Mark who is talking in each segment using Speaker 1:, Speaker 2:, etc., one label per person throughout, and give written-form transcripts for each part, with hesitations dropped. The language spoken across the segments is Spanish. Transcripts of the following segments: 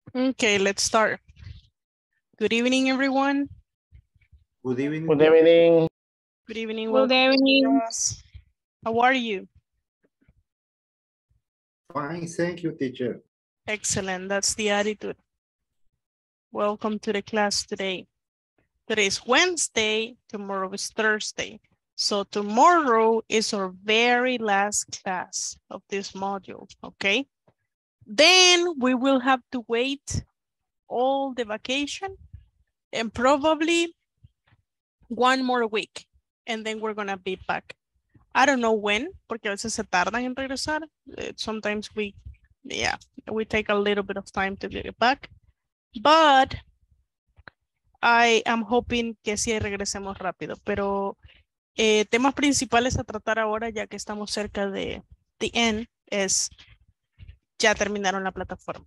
Speaker 1: Okay, let's start. Good evening, everyone.
Speaker 2: Good evening.
Speaker 3: Good evening.
Speaker 1: Good evening.
Speaker 4: Good evening.
Speaker 1: Class. How are you?
Speaker 2: Fine, thank you, teacher.
Speaker 1: Excellent. That's the attitude. Welcome to the class today. Today is Wednesday. Tomorrow is Thursday. So tomorrow is our very last class of this module, okay? Then we will have to wait all the vacation and probably one more week. And then we're gonna be back. I don't know when, porque a veces se tardan en regresar. Sometimes we take a little bit of time to get back. But I am hoping que sí regresemos rápido. Pero temas principales a tratar ahora, ya que estamos cerca de the end, es ya terminaron la plataforma.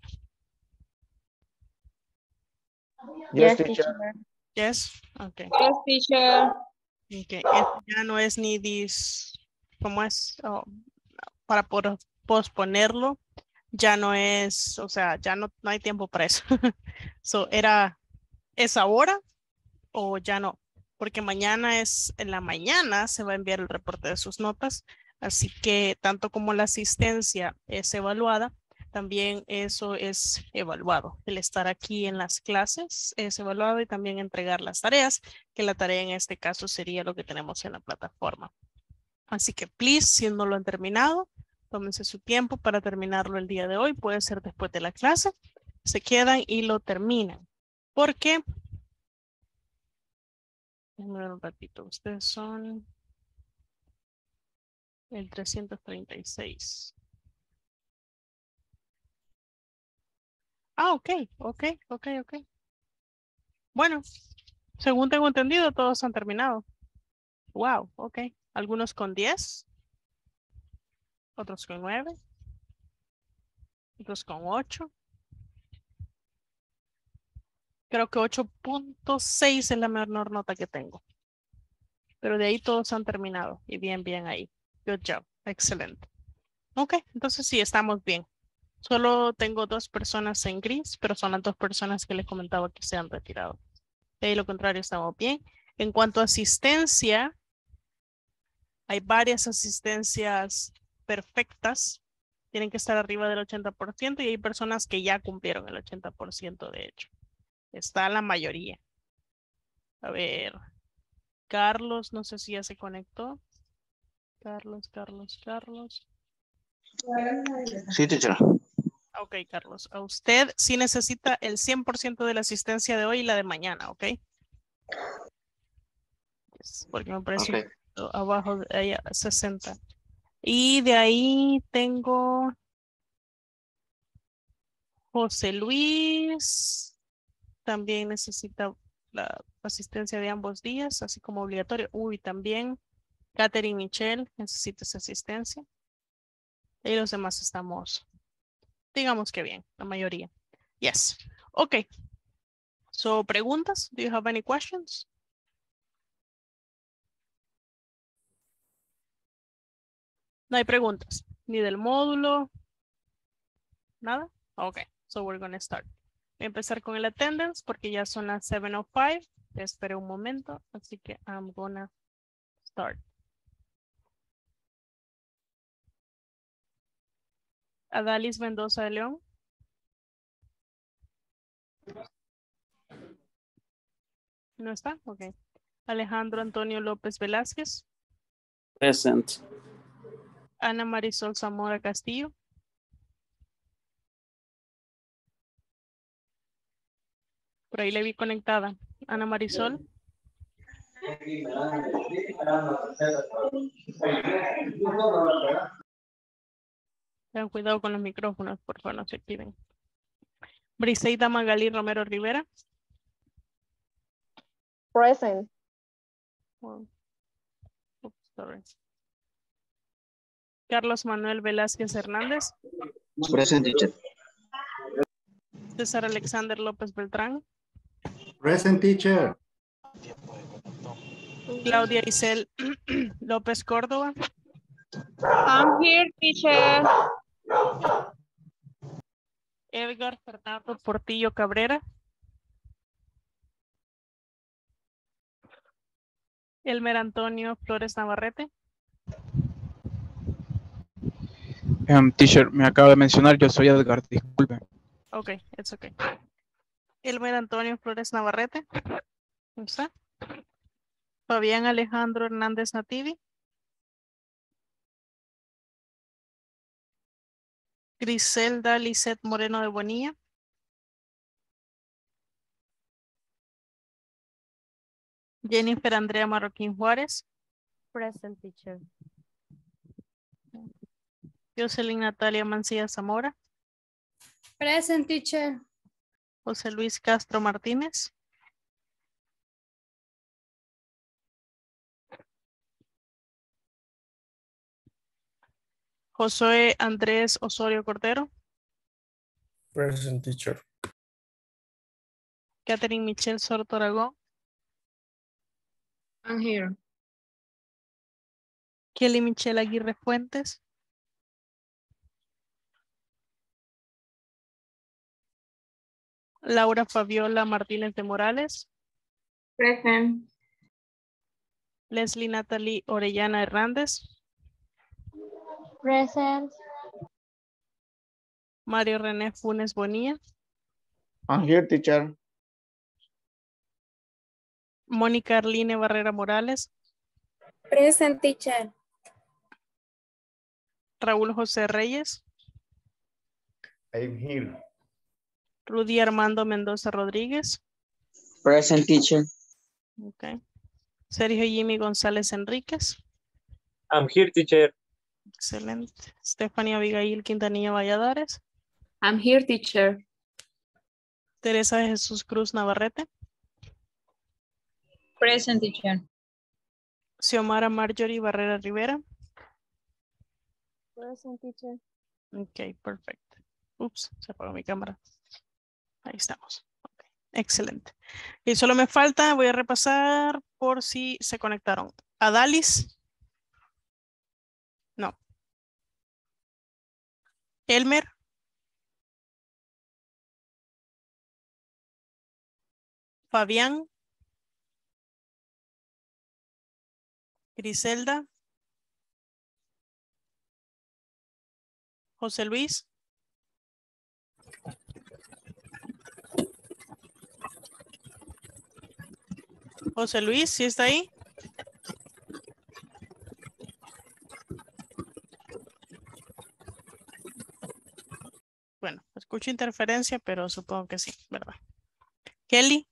Speaker 3: Yes, teacher.
Speaker 1: Yes, okay.
Speaker 4: Yes, teacher.
Speaker 1: Okay. Esto ya no es ni ¿cómo es? Oh, para poder posponerlo, ya no es, o sea, ya no hay tiempo para eso. So, ¿es ahora o ya no? Porque mañana en la mañana se va a enviar el reporte de sus notas, así que tanto como la asistencia es evaluada, también eso es evaluado. El estar aquí en las clases es evaluado y también entregar las tareas, que la tarea en este caso sería lo que tenemos en la plataforma. Así que, please, si no lo han terminado, tómense su tiempo para terminarlo el día de hoy. Puede ser después de la clase. Se quedan y lo terminan. Porque, déjenme ver un ratito, ustedes son el 336. Ah, ok. Bueno, según tengo entendido, todos han terminado. Wow, ok. Algunos con 10, otros con 9, otros con 8. Creo que 8.6 es la menor nota que tengo. Pero de ahí todos han terminado. Y bien ahí. Good job. Excelente. Ok, entonces sí, estamos bien. Solo tengo 2 personas en gris, pero son las 2 personas que les comentaba que se han retirado. De ahí lo contrario, estamos bien. En cuanto a asistencia, hay varias asistencias perfectas. Tienen que estar arriba del 80% y hay personas que ya cumplieron el 80% de hecho. Está la mayoría. A ver. Carlos, no sé si ya se conectó. Carlos.
Speaker 3: Sí, teacher.
Speaker 1: Ok, Carlos. A usted sí necesita el 100% de la asistencia de hoy y la de mañana, ¿ok? Yes, porque me parece
Speaker 3: Okay.
Speaker 1: abajo de ahí 60. Y de ahí tengo José Luis. También necesita la asistencia de ambos días, así como obligatorio. Uy, también Catherine Michelle necesita esa asistencia. Y los demás estamos, digamos que bien, la mayoría. Yes. Ok. So, preguntas? Do you have any questions? No hay preguntas, ni del módulo, nada. Ok, so we're going to start. Voy a empezar con el attendance porque ya son las 7:05. Espera un momento, así que I'm gonna start. Adalis Mendoza de León. ¿No está? Ok. Alejandro Antonio López Velázquez.
Speaker 5: Present.
Speaker 1: Ana Marisol Zamora Castillo. Por ahí le vi conectada. Ana Marisol. Tengan cuidado con los micrófonos, por favor, no se activen. Briseida Magalí Romero Rivera.
Speaker 6: Present.
Speaker 1: Oh, oops, sorry. Carlos Manuel Velázquez Hernández.
Speaker 3: Present, teacher.
Speaker 1: César Alexander López Beltrán.
Speaker 2: Present, teacher.
Speaker 1: Claudia Isel López Córdoba.
Speaker 4: I'm here, teacher.
Speaker 1: Edgar Fernando Portillo Cabrera. Elmer Antonio Flores Navarrete.
Speaker 6: Teacher, me acaba de mencionar, yo soy Edgar, disculpe.
Speaker 1: Ok, it's okay. Elmer Antonio Flores Navarrete. ¿Cómo está? Fabián Alejandro Hernández Nativi. Griselda Lisette Moreno de Bonilla. Jennifer Andrea Marroquín Juárez.
Speaker 7: Present, teacher.
Speaker 1: Jocelyn Natalia Mancilla Zamora.
Speaker 8: Present, teacher.
Speaker 1: José Luis Castro Martínez. Josué Andrés Osorio Cordero.
Speaker 9: Present, teacher.
Speaker 1: Catherine Michelle Sorto Aragón.
Speaker 4: I'm here.
Speaker 1: Kelly Michelle Aguirre Fuentes. Laura Fabiola Martínez de Morales.
Speaker 4: Present.
Speaker 1: Leslie Natalie Orellana Hernández.
Speaker 7: Present.
Speaker 1: Mario René Funes Bonilla.
Speaker 3: I'm here, teacher.
Speaker 1: Mónica Arline Barrera Morales.
Speaker 8: Present, teacher.
Speaker 1: Raúl José Reyes.
Speaker 2: I'm here.
Speaker 1: Rudy Armando Mendoza Rodríguez.
Speaker 3: Present, teacher.
Speaker 1: Okay. Sergio Jimmy González Enríquez.
Speaker 9: I'm here, teacher.
Speaker 1: Excelente. Stephanie Abigail Quintanilla Valladares.
Speaker 4: I'm here, teacher.
Speaker 1: Teresa de Jesús Cruz Navarrete.
Speaker 4: Present, teacher.
Speaker 1: Xiomara Marjorie Barrera Rivera.
Speaker 7: Present, teacher.
Speaker 1: Ok, perfecto. Ups, se apagó mi cámara. Ahí estamos. Okay. Excelente. Y solo me falta, voy a repasar por si se conectaron. Adalis. No. Elmer. Fabián. Griselda. José Luis. José Luis, ¿sí está ahí? Bueno, escucho interferencia, pero supongo que sí, ¿verdad? Kelly.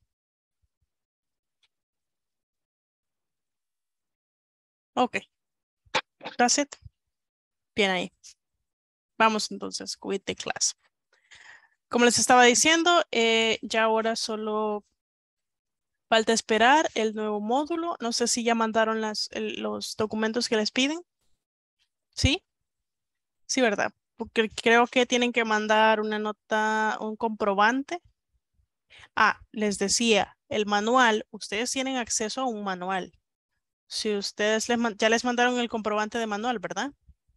Speaker 1: Ok. That's it. Bien ahí. Vamos entonces, with the class. Como les estaba diciendo, ya ahora solo falta esperar el nuevo módulo. No sé si ya mandaron los documentos que les piden. ¿Sí? Sí, ¿verdad? Porque creo que tienen que mandar una nota, un comprobante. Ah, les decía, el manual, ustedes tienen acceso a un manual. Si ustedes ya les mandaron el comprobante de manual, ¿verdad?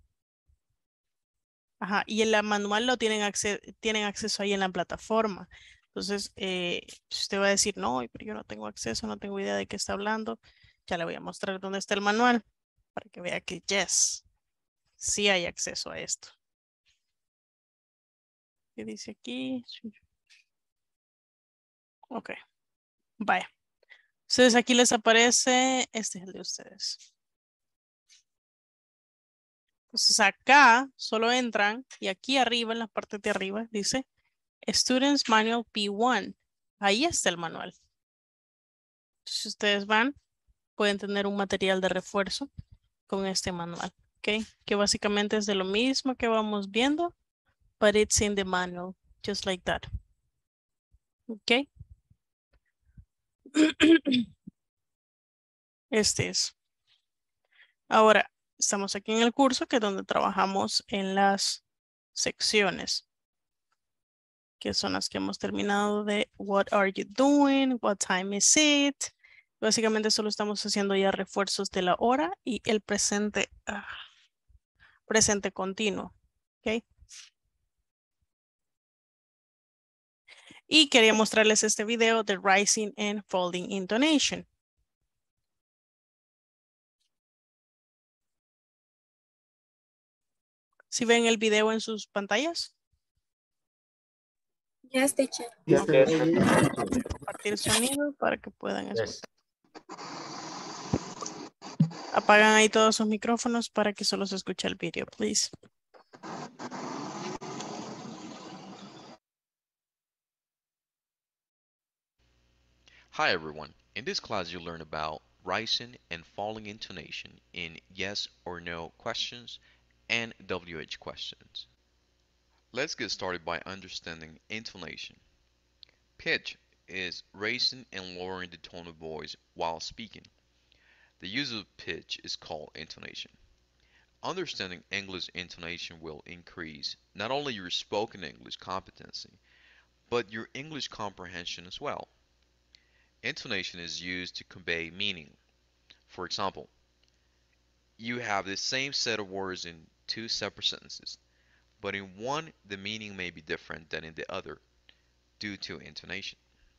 Speaker 1: Ajá, y el manual lo tienen acceso ahí en la plataforma. Entonces, si usted va a decir, no, pero yo no tengo acceso, no tengo idea de qué está hablando, ya le voy a mostrar dónde está el manual para que vea que yes, sí hay acceso a esto. ¿Qué dice aquí? Ok, vaya. Entonces aquí les aparece, este es el de ustedes. Entonces acá solo entran y aquí arriba, en la parte de arriba, dice Students Manual P1. Ahí está el manual. Si ustedes van, pueden tener un material de refuerzo con este manual. ¿Ok? Que básicamente es de lo mismo que vamos viendo, but it's in the manual, just like that. ¿Ok? Este es. Ahora, estamos aquí en el curso que es donde trabajamos en las secciones, que son las que hemos terminado de what are you doing, what time is it. Básicamente solo estamos haciendo ya refuerzos de la hora y el presente, presente continuo. ¿Ok? Y quería mostrarles este video de rising and falling intonation. ¿Sí ven el video en sus pantallas?
Speaker 8: Yes, teacher.
Speaker 2: Yes.
Speaker 1: Compartir sonido para que puedan escuchar.
Speaker 2: Yes.
Speaker 1: Apagan ahí todos sus micrófonos para que solo se escuche el video, please.
Speaker 10: Hi everyone. In this class you'll learn about rising and falling intonation in yes or no questions and WH questions. Let's get started by understanding intonation. Pitch is raising and lowering the tone of voice while speaking. The use of pitch is called intonation. Understanding English intonation will increase not only your spoken English competency, but your English comprehension as well. Intonation is used to convey meaning. For example, you have the same set of words in two separate sentences, but in one the meaning may be different than in the other due to intonation.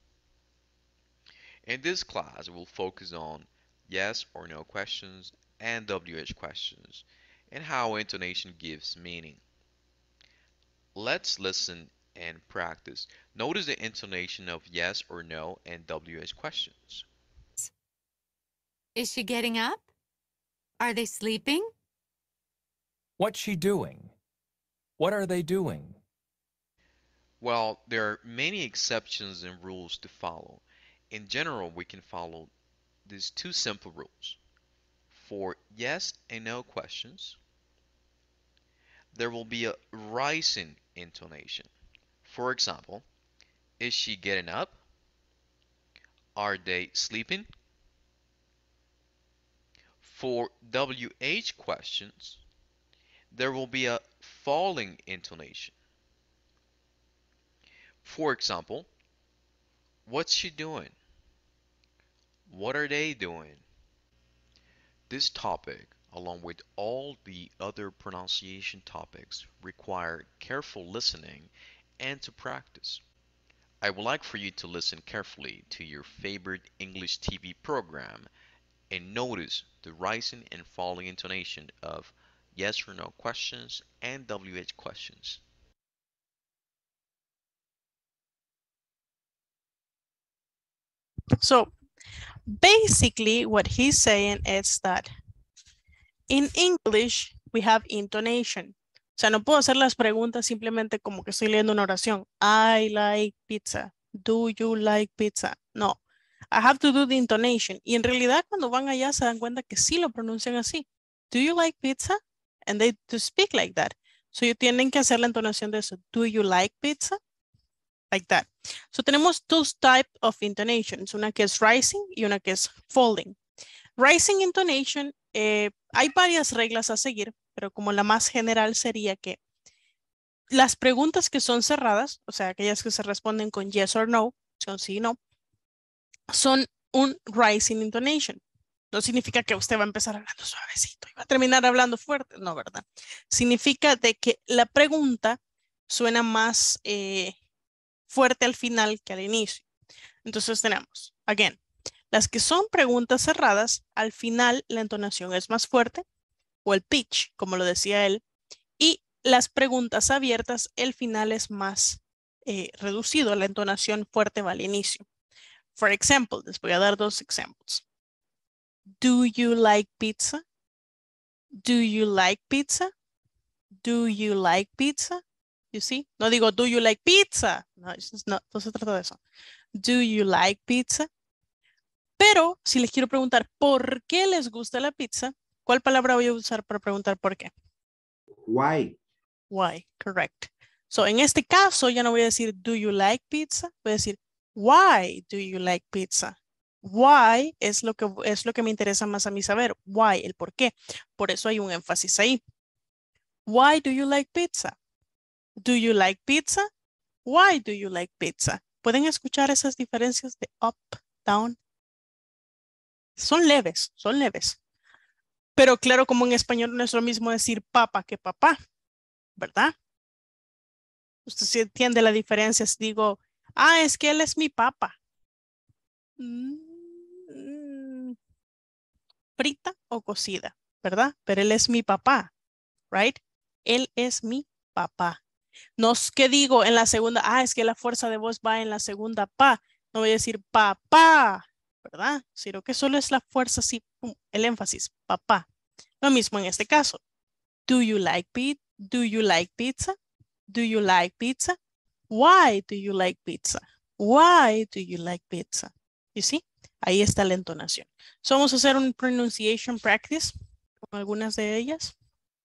Speaker 10: In this class, we'll focus on yes or no questions and WH questions and how intonation gives meaning. Let's listen and practice. Notice the intonation of yes or no and WH questions.
Speaker 11: Is she getting up? Are they sleeping?
Speaker 12: What's she doing? What are they doing?
Speaker 10: Well, there are many exceptions and rules to follow. In general, we can follow these two simple rules. For yes and no questions, there will be a rising intonation. For example, is she getting up? Are they sleeping? For WH questions, there will be a falling intonation. For example, what's she doing? What are they doing? This topic, along with all the other pronunciation topics, require careful listening and to practice. I would like for you to listen carefully to your favorite English TV program and notice the rising and falling intonation of yes or no questions and WH questions.
Speaker 1: So basically what he's saying is that in English we have intonation. O sea, no puedo hacer las preguntas simplemente como que estoy leyendo una oración. I like pizza. Do you like pizza? No. I have to do the intonation. Y en realidad cuando van allá se dan cuenta que sí lo pronuncian así. Do you like pizza? And they to speak like that. So you tienen que hacer la entonación de eso. Do you like pizza? Like that. So tenemos dos types of intonations. Una que es rising y una que es falling. Rising intonation, hay varias reglas a seguir, pero como la más general sería que las preguntas que son cerradas, o sea, aquellas que se responden con yes or no, son sí y no, son un rising intonation. No significa que usted va a empezar hablando suavecito y va a terminar hablando fuerte, no, ¿verdad? Significa de que la pregunta suena más fuerte al final que al inicio. Entonces tenemos, again, las que son preguntas cerradas, al final la entonación es más fuerte, o el pitch, como lo decía él, y las preguntas abiertas, el final es más reducido, la entonación fuerte va al inicio. For example, les voy a dar dos ejemplos. Do you like pizza? Do you like pizza? Do you like pizza? You see? No digo, do you like pizza? No, no se trata de eso. Do you like pizza? Pero si les quiero preguntar por qué les gusta la pizza, ¿cuál palabra voy a usar para preguntar por qué?
Speaker 2: Why?
Speaker 1: Why, correct. So, en este caso ya no voy a decir, do you like pizza? Voy a decir, why do you like pizza? Why es lo que me interesa más a mí saber. Why, el por qué. Por eso hay un énfasis ahí. Why do you like pizza? Do you like pizza? Why do you like pizza? ¿Pueden escuchar esas diferencias de up, down? Son leves, son leves. Pero claro, como en español no es lo mismo decir papa que papá, ¿verdad? Usted sí entiende la diferencia si digo, Ah, es que él es mi papá. Mm, frita o cocida, ¿verdad? Pero él es mi papá, right? Él es mi papá. No es que digo en la segunda, es que la fuerza de voz va en la segunda pa. No voy a decir papá, ¿verdad? Sino que solo es la fuerza así, pum, el énfasis, papá. Lo mismo en este caso. Do you like pizza? Do you like pizza? Do you like pizza? Why do you like pizza? Why do you like pizza? You see? Ahí está la entonación. So, vamos a hacer un pronunciation practice con algunas de ellas.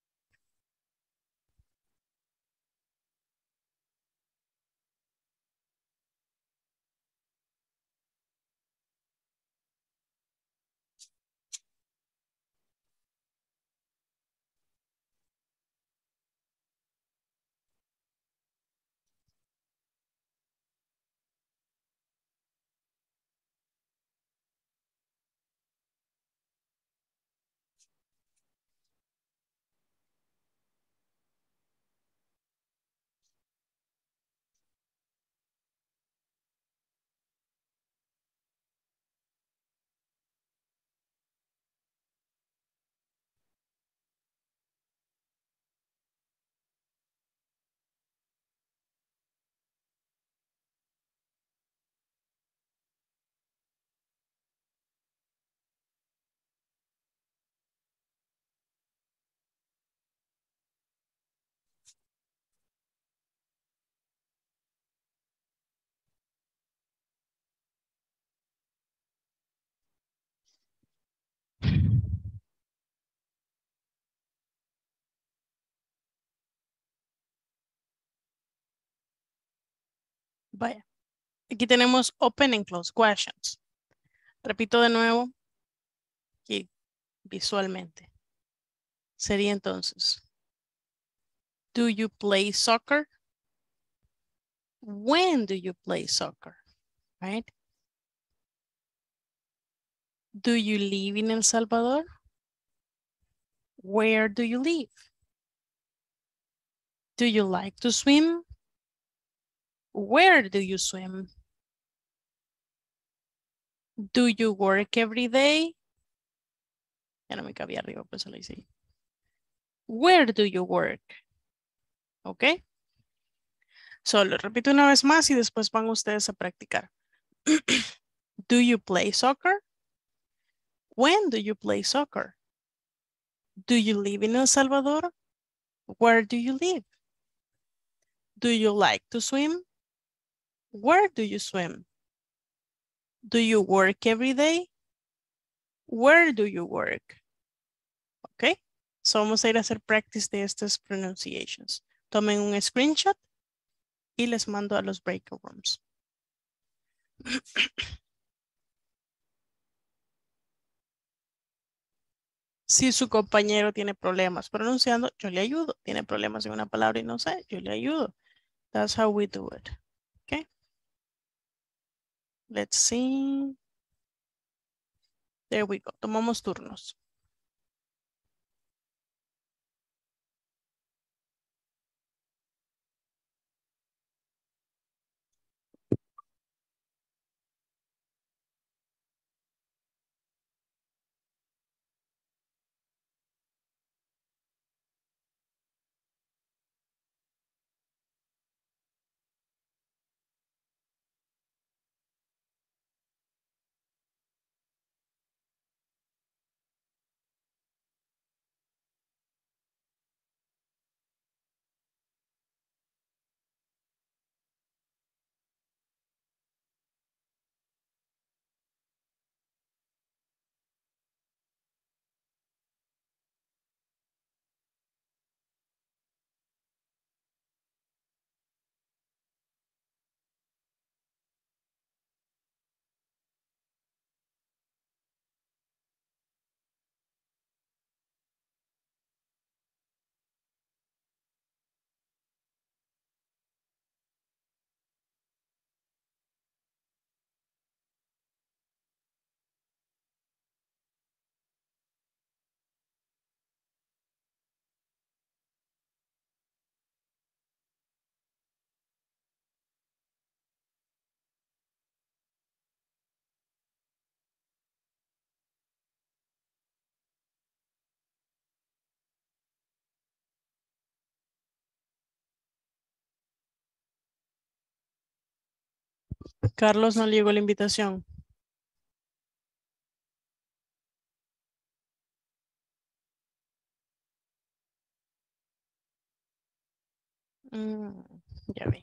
Speaker 1: Vaya. Aquí tenemos open and close questions. Repito de nuevo aquí visualmente. Sería entonces, do you play soccer? When do you play soccer? Right? Do you live in El Salvador? Where do you live? Do you like to swim? Where do you swim? Do you work every day? Ya no me cabía arriba, pues se lo hice. Where do you work? ¿Ok? Solo repito una vez más y después van ustedes a practicar. Do you play soccer? When do you play soccer? Do you live in El Salvador? Where do you live? Do you like to swim? Where do you swim? Do you work every day? Where do you work? Ok. So vamos a ir a hacer practice de estas pronunciations. Tomen un screenshot y les mando a los breakout rooms. Si su compañero tiene problemas pronunciando, yo le ayudo. Tiene problemas en una palabra y no sé, yo le ayudo. That's how we do it. Okay. Let's see. There we go. Tomamos turnos. Carlos no le llegó la invitación. Mm, ya vi.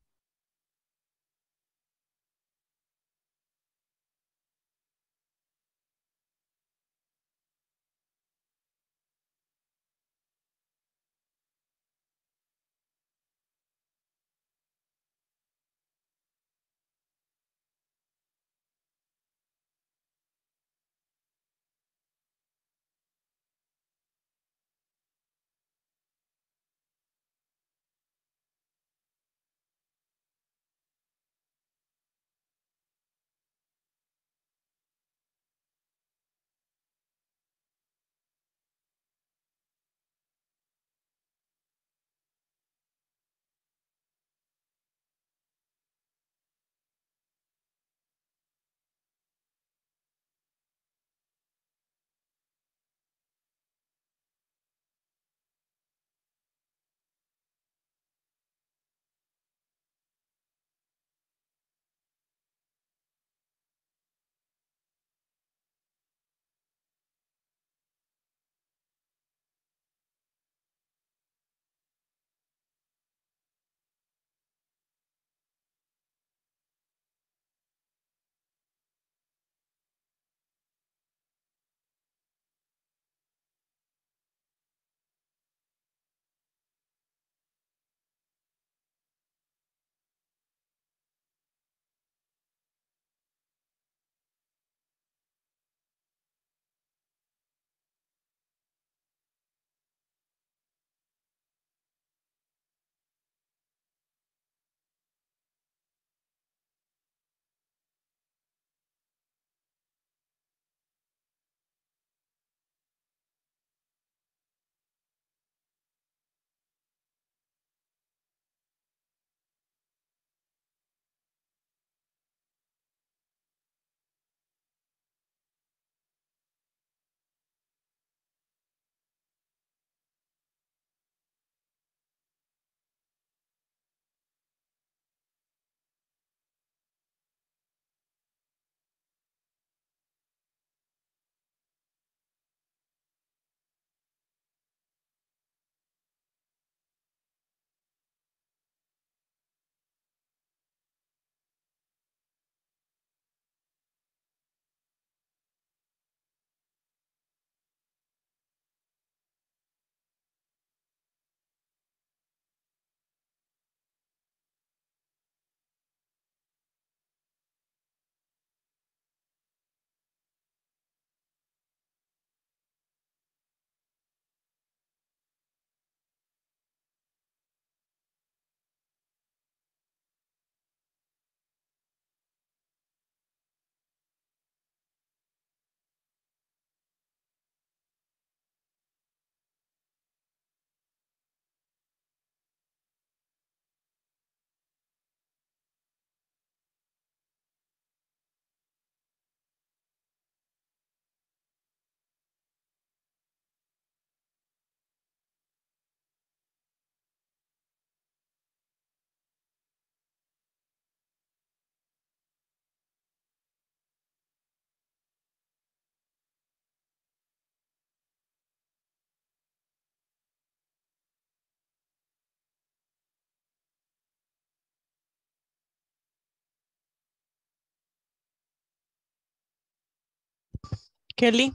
Speaker 1: Kelly.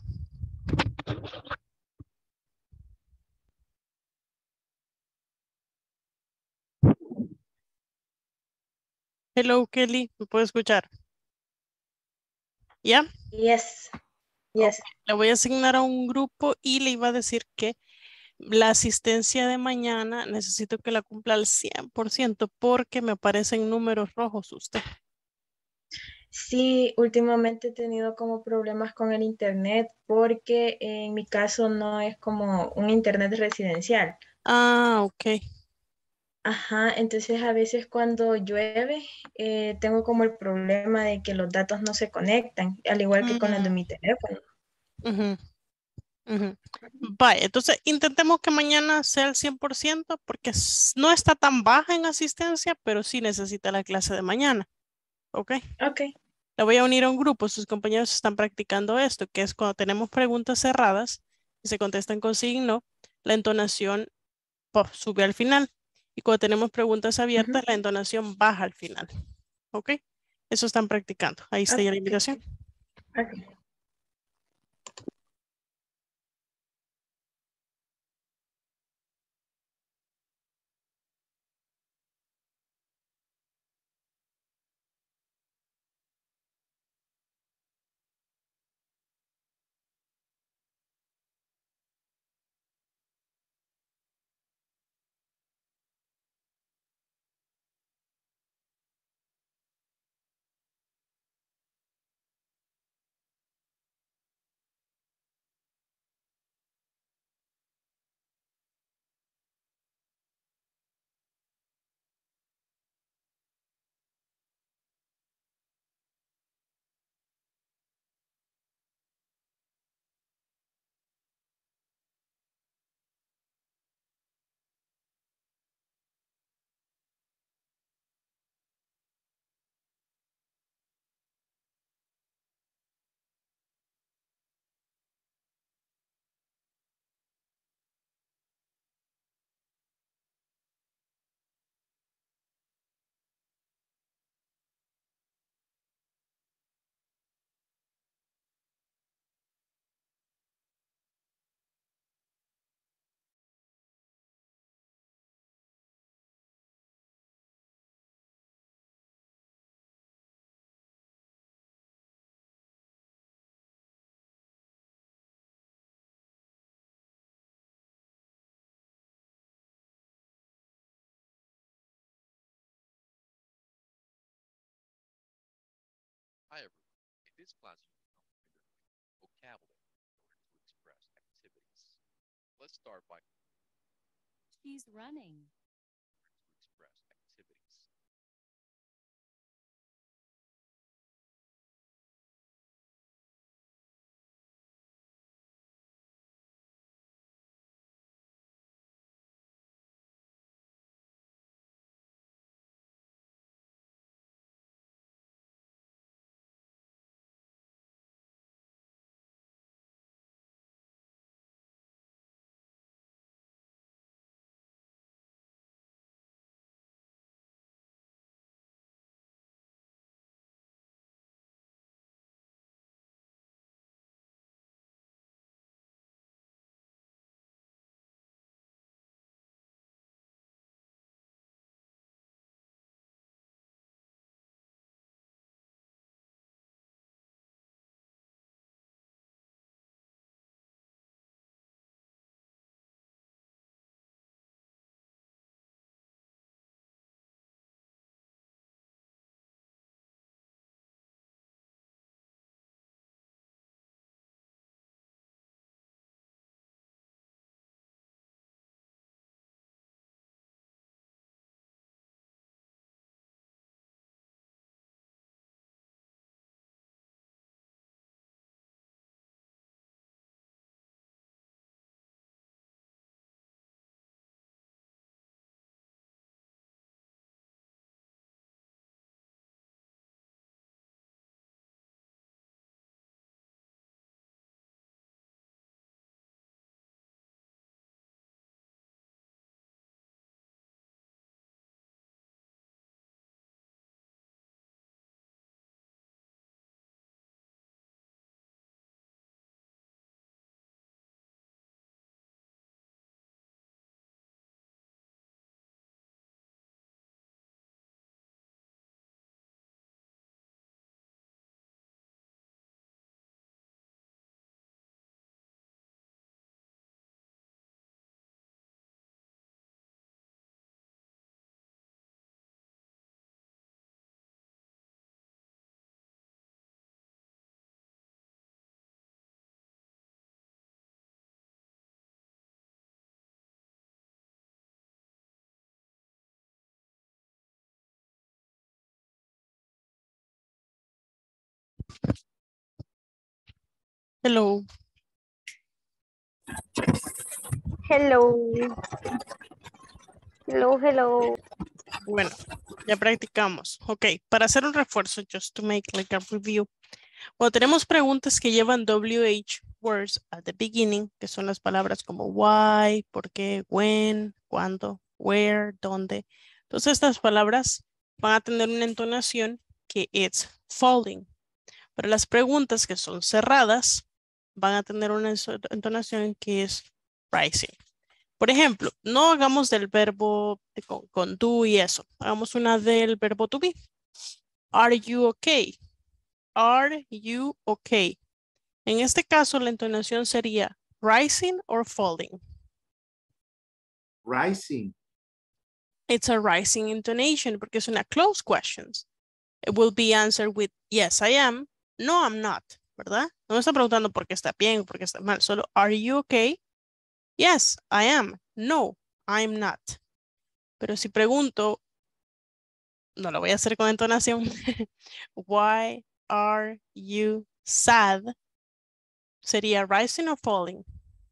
Speaker 1: Hello, Kelly. ¿Me puede escuchar? ¿Ya?
Speaker 8: Yes. Yes.
Speaker 1: Le voy a asignar a un grupo y le iba a decir que la asistencia de mañana necesito que la cumpla al 100% porque me aparecen números rojos usted.
Speaker 8: Sí, últimamente he tenido como problemas con el internet porque en mi caso no es como un internet residencial.
Speaker 1: Ah, ok.
Speaker 8: Ajá, entonces a veces cuando llueve tengo como el problema de que los datos no se conectan, al igual que con el de mi teléfono.
Speaker 1: Ujú, ujú. Vaya, entonces intentemos que mañana sea el 100% porque no está tan baja en asistencia, pero sí necesita la clase de mañana. ¿Ok?
Speaker 8: Ok.
Speaker 1: La voy a unir a un grupo. Sus compañeros están practicando esto, que es cuando tenemos preguntas cerradas y se contestan con signo, la entonación sube al final. Y cuando tenemos preguntas abiertas, la entonación baja al final. ¿Ok? Eso están practicando. Ahí está ya la invitación.
Speaker 8: Ok.
Speaker 10: Hi everyone. In this class, you will become familiar with vocabulary in order to express activities. Let's start by
Speaker 11: She's running.
Speaker 10: to express activities.
Speaker 1: Hello.
Speaker 7: Hello. Hello, hello.
Speaker 1: Bueno, ya practicamos. Ok, para hacer un refuerzo, just to make like a review. Bueno, tenemos preguntas que llevan WH words at the beginning, que son las palabras como why, por qué, when, cuándo, where, dónde. Entonces estas palabras van a tener una entonación que it's falling. Pero las preguntas que son cerradas van a tener una entonación que es rising. Por ejemplo, no hagamos del verbo con do y eso. Hagamos una del verbo to be. Are you okay? Are you okay? En este caso, la entonación sería rising or falling.
Speaker 2: Rising.
Speaker 1: It's a rising intonation porque es una closed question. It will be answered with yes, I am. No, I'm not. ¿Verdad? No me está preguntando por qué está bien o por qué está mal. Solo, are you okay? Yes, I am. No, I'm not. Pero si pregunto, no lo voy a hacer con entonación. Why are you sad? Sería rising or falling?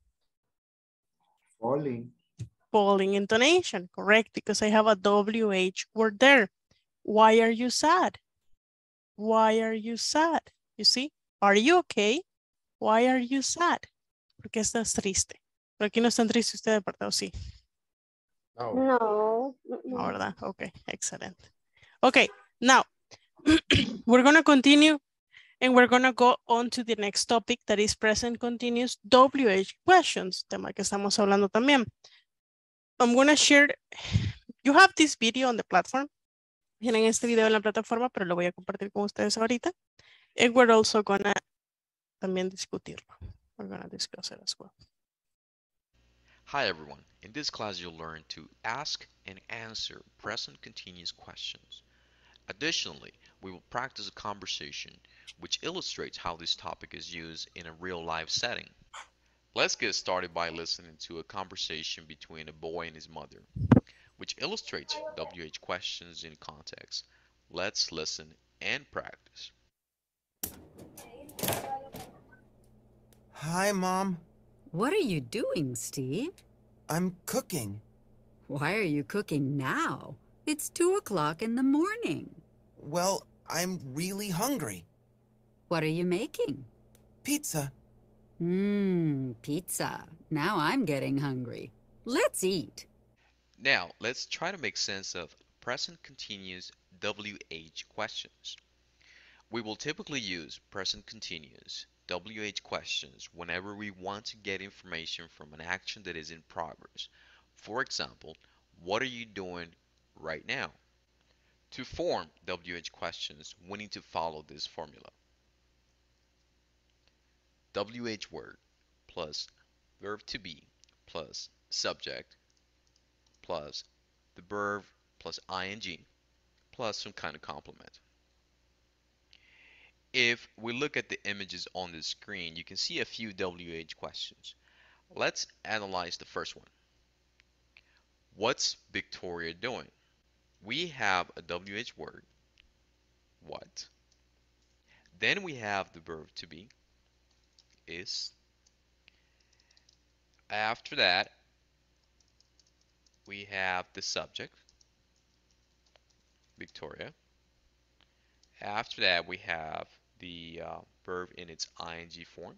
Speaker 2: Falling.
Speaker 1: Falling intonation, correct, because I have a WH word there. Why are you sad? Why are you sad? You see? Are you okay? Why are you sad? ¿Por qué estás triste? Pero aquí no están tristes ustedes, ¿verdad? ¿O sí?
Speaker 2: No.
Speaker 7: No.
Speaker 1: No, ¿verdad? Okay, excellent. Okay, now we're going to continue and we're going to go on to the next topic that is present continuous WH questions, tema que estamos hablando también. I'm going to share, you have this video on the platform. Tienen este video en la plataforma, pero lo voy a compartir con ustedes ahorita. And we're also going to también discutirlo. We're going to discuss it as well.
Speaker 10: Hi everyone, in this class you'll learn to ask and answer present continuous questions. Additionally, we will practice a conversation which illustrates how this topic is used in a real life setting. Let's get started by listening to a conversation between a boy and his mother, which illustrates WH questions in context. Let's listen and practice.
Speaker 13: Hi, Mom.
Speaker 14: What are you doing, Steve?
Speaker 13: I'm cooking.
Speaker 14: Why are you cooking now? It's 2 o'clock in the morning.
Speaker 13: Well, I'm really hungry.
Speaker 14: What are you making?
Speaker 13: Pizza.
Speaker 14: Pizza. Now I'm getting hungry. Let's eat.
Speaker 10: Now, let's try to make sense of present continuous WH questions. We will typically use present continuous WH questions whenever we want to get information from an action that is in progress. For example, what are you doing right now? To form WH questions, we need to follow this formula. WH word plus verb to be plus subject plus the verb plus ing plus some kind of complement. If we look at the images on the screen, you can see a few WH questions. Let's analyze the first one. What's Victoria doing? We have a WH word, what. Then we have the verb to be, is. After that, we have the subject, Victoria. After that, we have the verb in its ing form.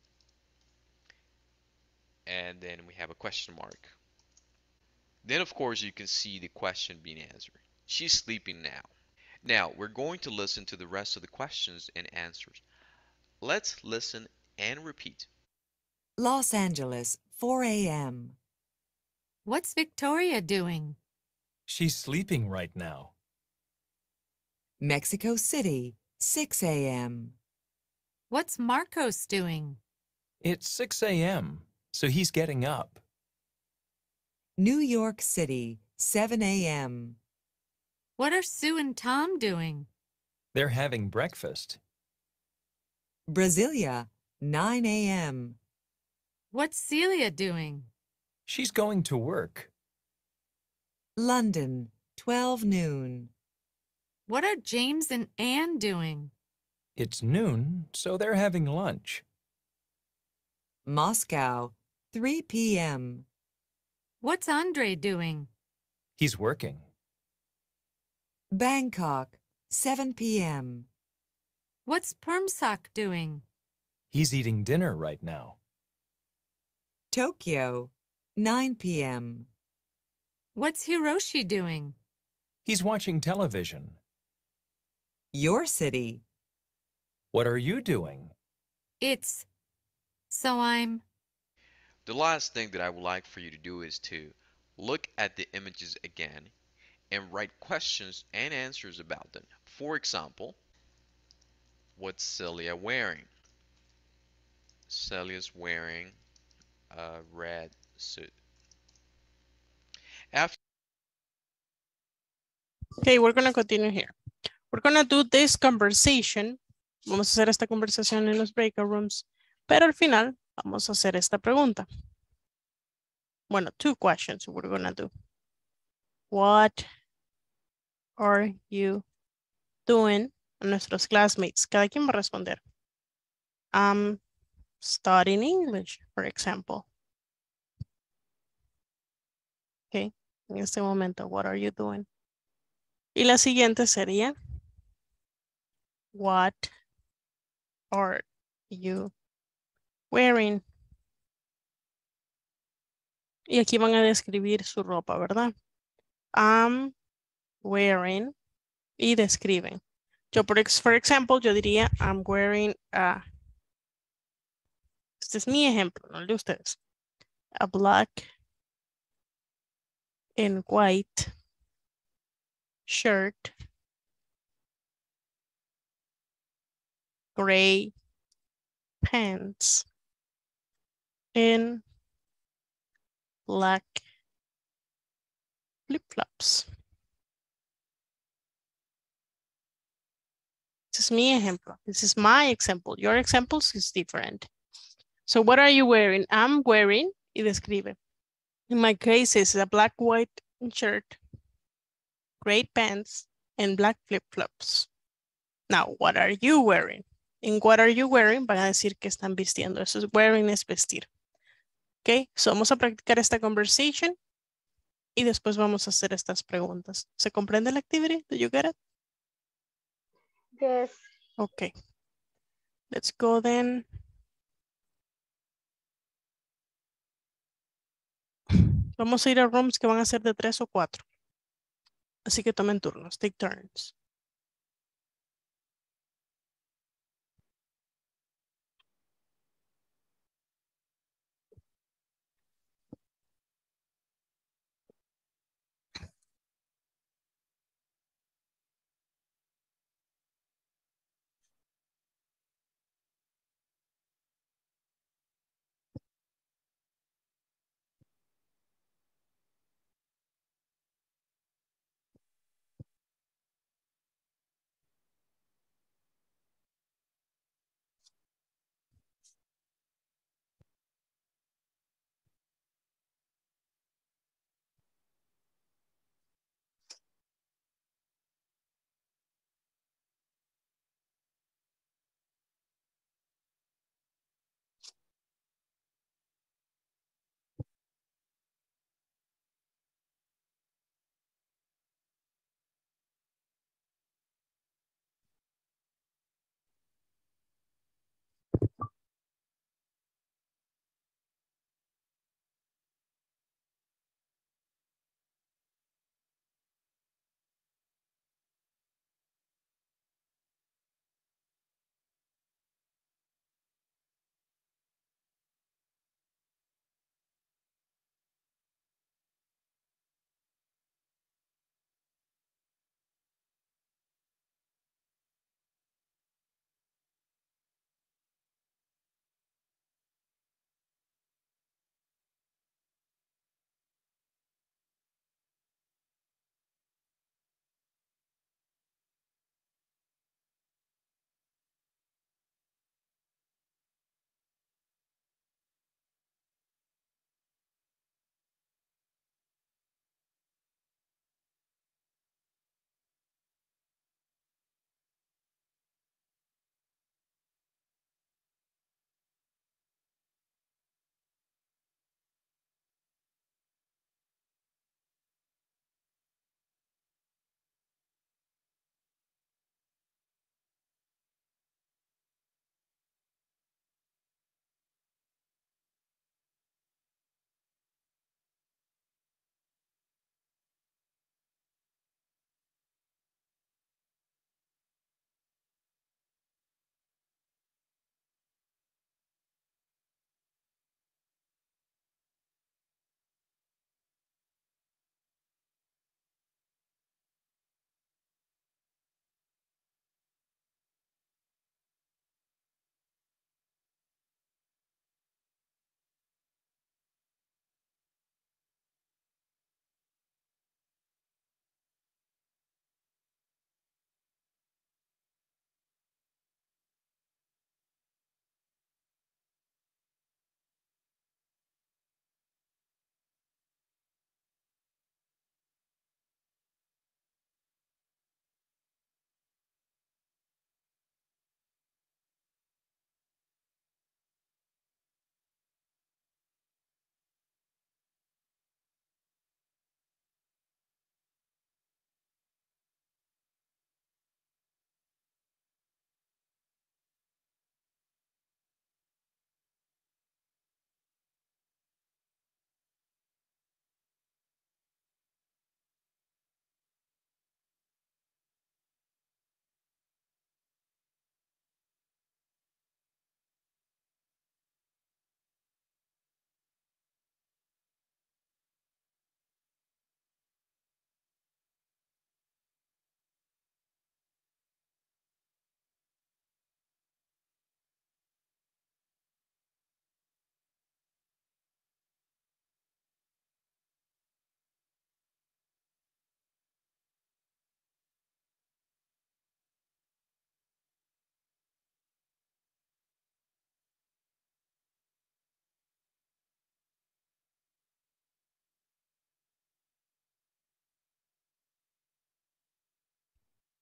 Speaker 10: And then we have a question mark. Then, of course, you can see the question being answered. She's sleeping now. Now, we're going to listen to the rest of the questions and answers. Let's listen and repeat.
Speaker 15: Los Angeles, 4 a.m.
Speaker 11: What's Victoria doing?
Speaker 12: She's sleeping right now.
Speaker 15: Mexico City, 6 a.m.
Speaker 11: What's Marcos doing?
Speaker 12: It's 6 a.m., so he's getting up.
Speaker 15: New York City, 7 a.m.
Speaker 11: What are Sue and Tom doing?
Speaker 12: They're having breakfast.
Speaker 15: Brasilia, 9 a.m.
Speaker 11: What's Celia doing?
Speaker 12: She's going to work.
Speaker 15: London, 12 noon.
Speaker 11: What are James and Anne doing?
Speaker 12: It's noon, so they're having lunch.
Speaker 15: Moscow, 3 p.m.
Speaker 11: What's Andre doing?
Speaker 12: He's working.
Speaker 15: Bangkok, 7 p.m.
Speaker 11: What's Permsock doing?
Speaker 12: He's eating dinner right now.
Speaker 15: Tokyo, 9 p.m.
Speaker 11: What's Hiroshi doing?
Speaker 12: He's watching television.
Speaker 15: Your city,
Speaker 12: What are you doing?
Speaker 11: It's... So I'm...
Speaker 10: The last thing that I would like for you to do is to look at the images again and write questions and answers about them. For example, what's Celia wearing? Celia's wearing a red suit. After
Speaker 1: Okay, we're gonna continue here. We're gonna do this conversation. Vamos a hacer esta conversación en los breakout rooms, pero al final vamos a hacer esta pregunta. Bueno, two questions we're gonna do. What are you doing? Nuestros classmates, cada quien va a responder. I'm studying English, for example. Okay, en este momento, what are you doing? Y la siguiente sería, what are you wearing? Y aquí van a describir su ropa, ¿verdad? I'm wearing y describen. Yo, for example, yo diría, I'm wearing a, este es mi ejemplo, no el de ustedes. A black and white shirt, gray pants, and black flip-flops. This is mi ejemplo. This is my example. Your examples is different. So what are you wearing? I'm wearing, y describe. In my case, it's a black, white shirt, gray pants, and black flip-flops. Now, what are you wearing? In what are you wearing, van a decir que están vistiendo. Eso es wearing, es vestir. Ok, so vamos a practicar esta conversation y después vamos a hacer estas preguntas. ¿Se comprende la activity? Do you get it?
Speaker 7: Yes.
Speaker 1: Okay. Let's go then. Vamos a ir a rooms que van a ser de 3 o 4. Así que tomen turnos, take turns.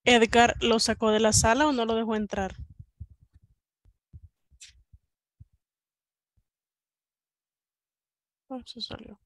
Speaker 1: Edgar lo sacó de la sala o no lo dejó entrar. Se salió.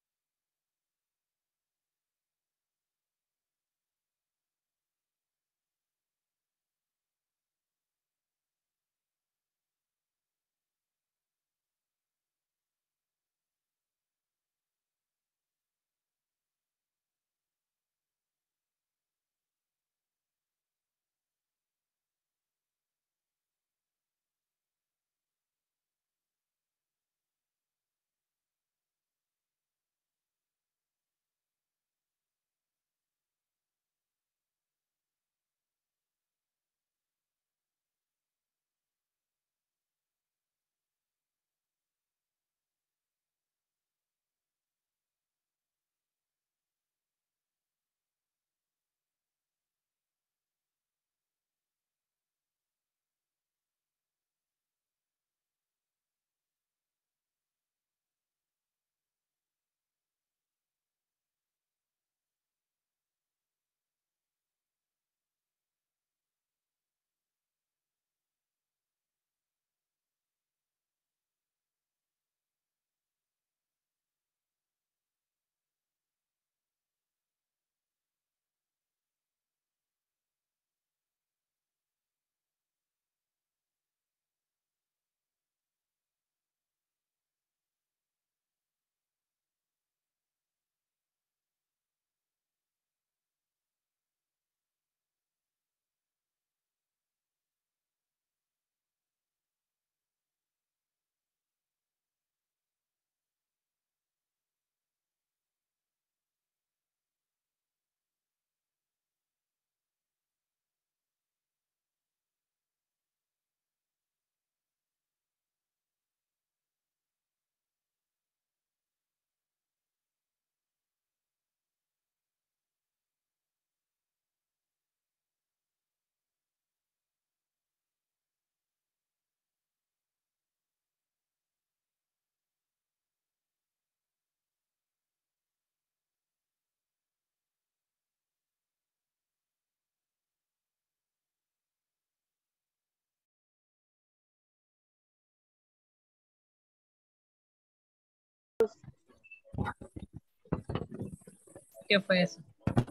Speaker 16: ¿Qué fue eso?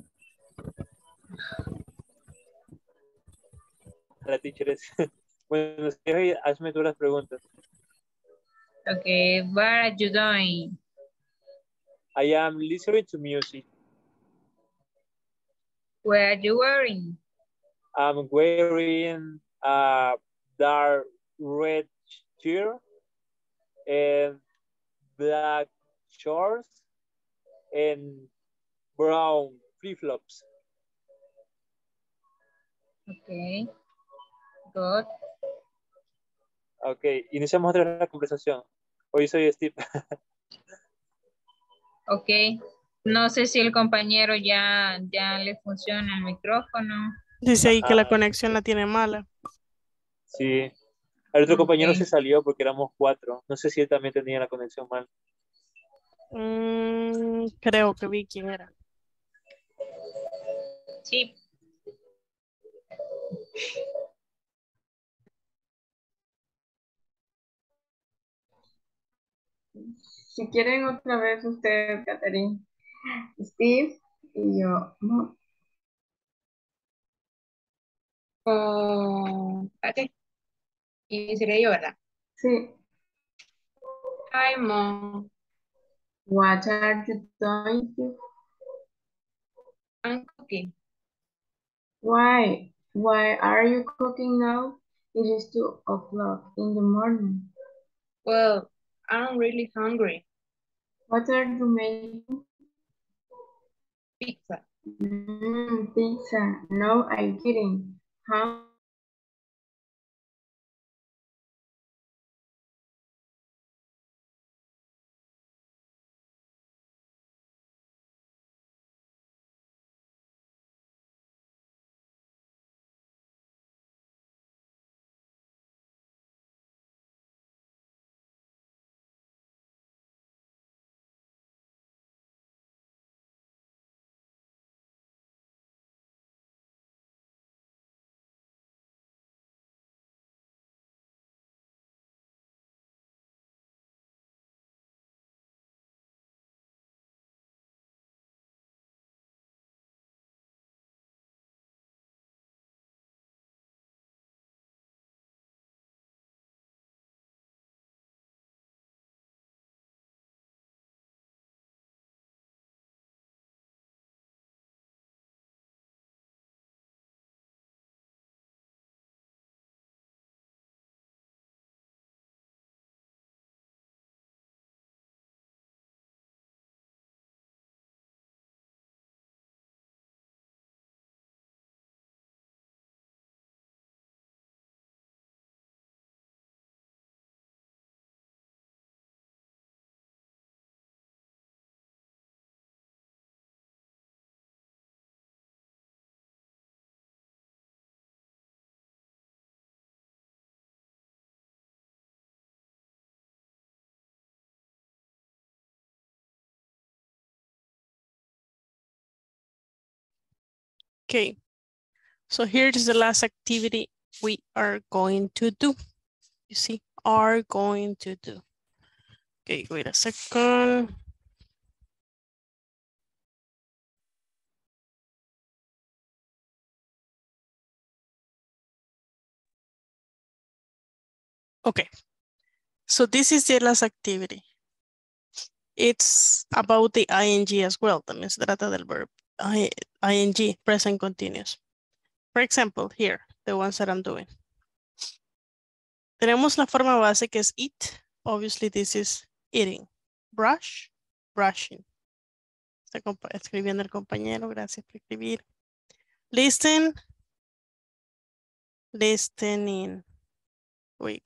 Speaker 9: La teacher es. Bueno, Steffi, hazme tú las preguntas.
Speaker 16: Okay, what are you doing?
Speaker 9: I am listening to music.
Speaker 16: What are you wearing?
Speaker 9: I'm wearing a dark red shirt and black shorts and brown flip-flops.
Speaker 16: Okay, good.
Speaker 9: Ok, iniciamos otra vez la conversación. Hoy soy Steve.
Speaker 16: Ok, no sé si el compañero ya le funciona el micrófono.
Speaker 1: Dice ahí que la conexión la tiene mala.
Speaker 9: Sí. El otro compañero
Speaker 16: Ok.
Speaker 9: se salió porque éramos 4. No sé si él también tenía la conexión mal.
Speaker 1: Creo que vi quién era.
Speaker 16: Sí.
Speaker 4: Si quieren otra vez usted, Catherine, Steve y yo, ¿no? Ok. Y seré yo, ¿verdad? Sí. Hi, Mom. What are you doing, Steve? I'm cooking. Why? Why are you cooking now? It is 2 o'clock in the morning. Well, I'm really hungry. What are you making? Pizza. Pizza. No, I'm kidding. How
Speaker 1: Okay. So here's the last activity we are going to do. You see, are going to do. Okay, wait a second. Okay, so this is the last activity. It's about the ing as well. También se trata del verb ing, present continuous. For example, here, the ones that I'm doing. Tenemos la forma base que es eat. Obviously, this is eating. Brush, brushing. Está escribiendo el compañero, gracias por escribir. Listen, listening. Wait.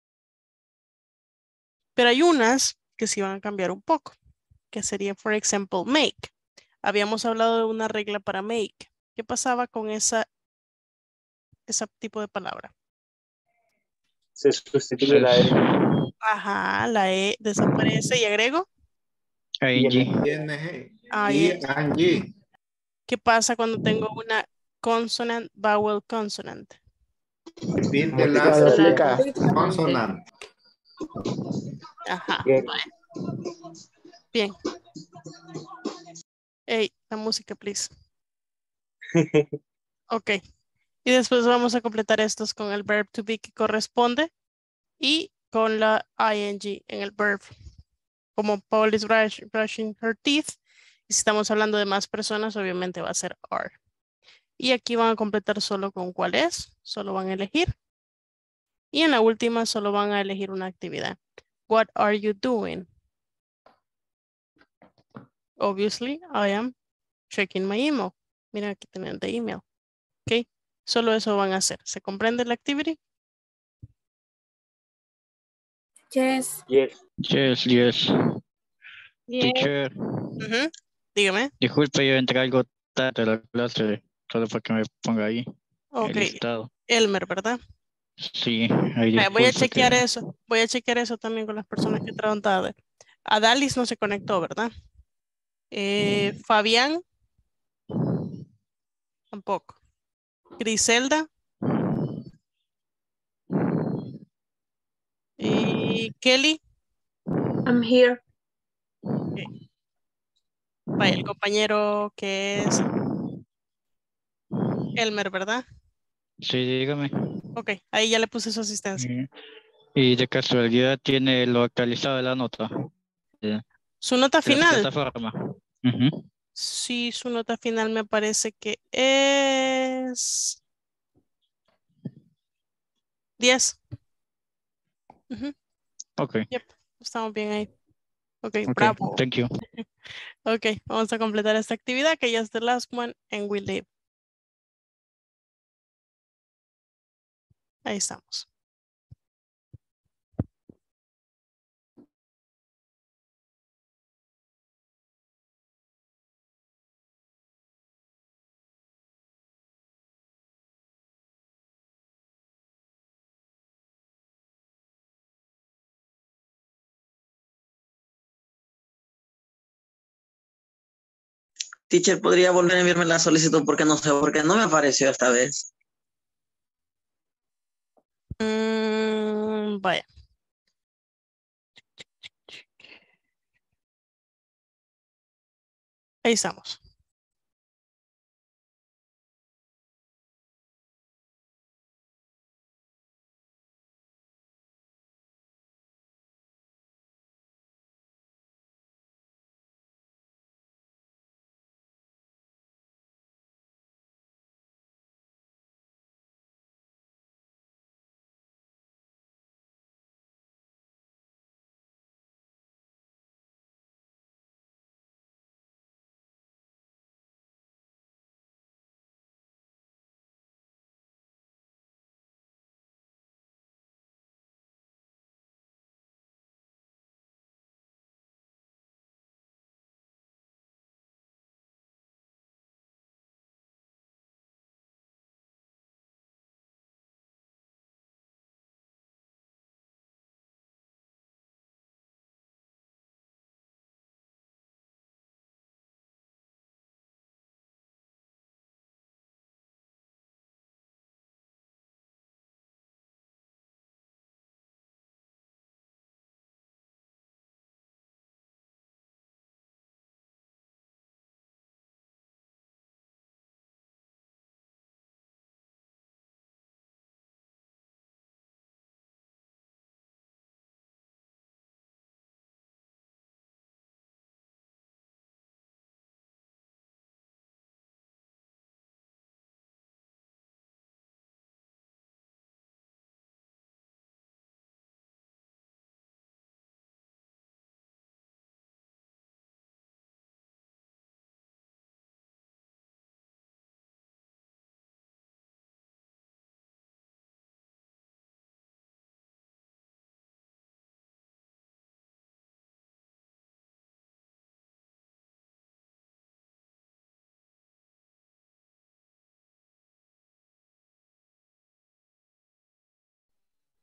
Speaker 1: Pero hay unas que sí van a cambiar un poco, que sería, for example, make. Habíamos hablado de una regla para make. ¿Qué pasaba con ese tipo de palabra?
Speaker 9: Se sustituye la E.
Speaker 1: Ajá, la E desaparece y agrego.
Speaker 6: ING.
Speaker 2: ING.
Speaker 1: ¿Qué pasa cuando tengo una consonant, vowel, consonant?
Speaker 2: Repeat the last consonant.
Speaker 1: Ajá.
Speaker 9: Bien.
Speaker 1: Bien. Hey, la música, please. Ok. Y después vamos a completar estos con el verb to be que corresponde y con la ing en el verb. Como Paul is brushing her teeth. Y si estamos hablando de más personas, obviamente va a ser are. Y aquí van a completar solo con cuál es. Solo van a elegir. Y en la última solo van a elegir una actividad. What are you doing? Obviously, I am checking my email. Miren, aquí tienen the email. Ok. Solo eso van a hacer. ¿Se comprende la activity?
Speaker 4: Yes.
Speaker 9: Yes.
Speaker 6: Yes, yes. Teacher,
Speaker 1: Dígame.
Speaker 6: disculpe, yo entré algo tarde a la clase, solo para que me ponga ahí
Speaker 1: Ok.
Speaker 6: el listado.
Speaker 1: Elmer, ¿verdad?
Speaker 6: Sí, ahí
Speaker 1: Voy a
Speaker 6: disculpe
Speaker 1: chequear
Speaker 6: que...
Speaker 1: eso. Voy a chequear eso también con las personas que entraron tarde. Adalis no se conectó, ¿verdad? Fabián. Tampoco. Griselda. Y Kelly.
Speaker 8: I'm here.
Speaker 1: Vaya, el compañero que es Elmer, ¿verdad?
Speaker 6: Sí, dígame.
Speaker 1: Ok, ahí ya le puse su asistencia.
Speaker 6: Y de casualidad tiene lo actualizado de la nota.
Speaker 1: Su nota
Speaker 6: La
Speaker 1: final.
Speaker 6: plataforma. Ujú.
Speaker 1: Sí, su nota final me parece que es 10.
Speaker 6: Ok.
Speaker 1: Yep, estamos bien ahí. Ok,
Speaker 6: Ok,
Speaker 1: bravo.
Speaker 6: thank you.
Speaker 1: Ok, vamos a completar esta actividad que ya es the last one and we leave. Ahí estamos.
Speaker 3: Teacher, ¿podría volver a enviarme la solicitud? Porque no sé por qué no me apareció esta vez.
Speaker 1: Vaya. Ahí estamos.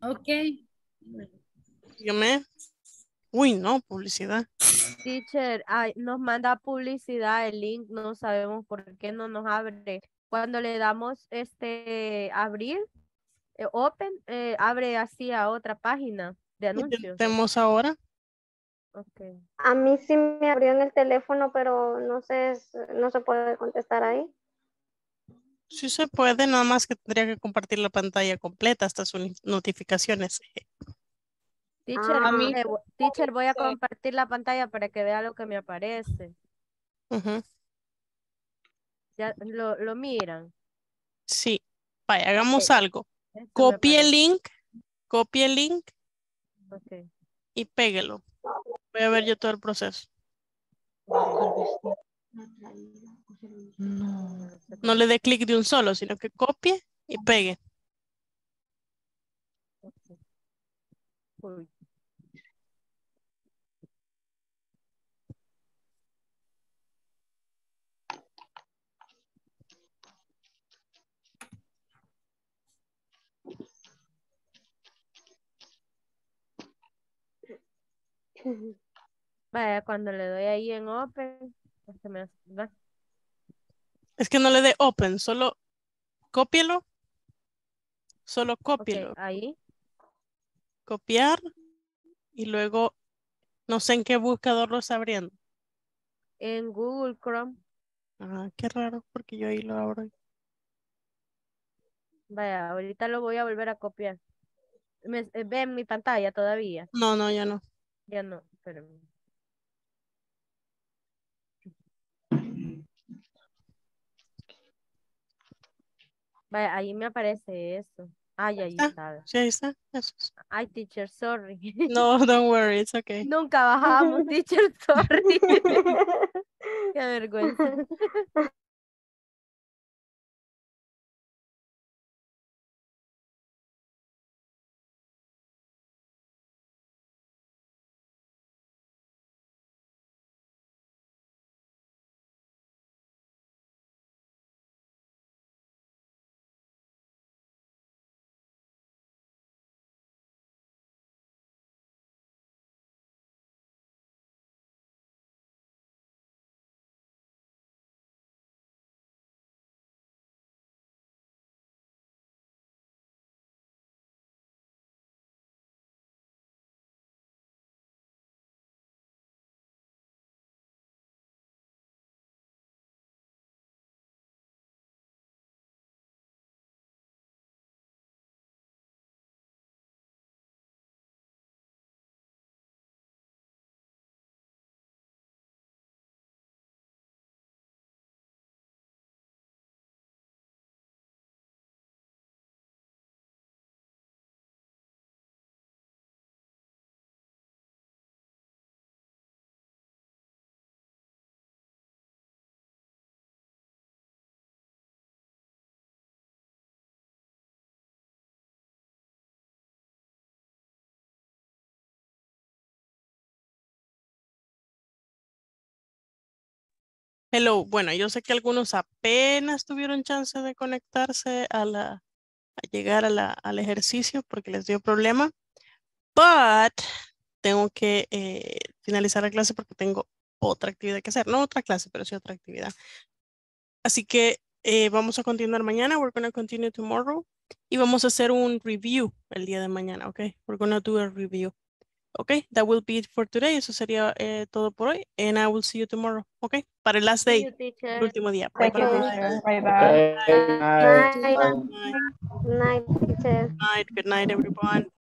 Speaker 17: Ok.
Speaker 1: Dígame. Uy, no, publicidad.
Speaker 7: Teacher, ay, nos manda publicidad el link, no sabemos por qué no nos abre. Cuando le damos abrir, open, abre así a otra página de anuncios.
Speaker 1: Intentemos ahora.
Speaker 7: Okay.
Speaker 18: A mí sí me abrió en el teléfono, pero no sé, no se puede contestar ahí.
Speaker 1: Sí se puede, nada más que tendría que compartir la pantalla completa hasta sus notificaciones.
Speaker 7: Teacher,
Speaker 18: A mí
Speaker 7: teacher, voy a compartir la pantalla para que vea lo que me aparece. Ya lo miran.
Speaker 1: Sí. Vaya, hagamos algo.
Speaker 7: Esto me
Speaker 1: Copie
Speaker 7: aparece.
Speaker 1: copie el link
Speaker 7: Okay.
Speaker 1: y péguelo. Voy a ver yo todo el proceso. No le dé clic de un solo, sino que copie y pegue.
Speaker 7: Uy. Vaya, cuando le doy ahí en open, se me da.
Speaker 1: Es que no le dé open, solo cópielo. Solo cópielo.
Speaker 7: Okay, ahí.
Speaker 1: Copiar y luego no sé en qué buscador lo está abriendo.
Speaker 7: En Google Chrome.
Speaker 1: Ah, qué raro, porque yo ahí lo abro.
Speaker 7: Vaya, ahorita lo voy a volver a copiar. ¿Ven mi pantalla todavía?
Speaker 1: No, no, ya no.
Speaker 7: Ya no, espérenme. Vaya, ahí me aparece eso. Ay, ahí está.
Speaker 1: Sí, ahí está. Eso es.
Speaker 7: Ay, teacher, sorry.
Speaker 1: No, don't worry, it's okay.
Speaker 7: Nunca bajamos, teacher, sorry. Qué vergüenza.
Speaker 1: Hello, bueno, yo sé que algunos apenas tuvieron chance de conectarse a llegar al ejercicio porque les dio problema, but tengo que finalizar la clase porque tengo otra actividad que hacer, no otra clase, pero sí otra actividad. Así que vamos a continuar mañana, we're going to continue tomorrow, y vamos a hacer un review el día de mañana, ok? We're going to do a review. Okay, that will be it for today. Eso sería todo por hoy. And I will see you tomorrow. Okay, para el last day. El último día. Bye bye.
Speaker 18: Bye bye.
Speaker 1: Bye.
Speaker 18: Night, teacher.
Speaker 1: Good night, everyone.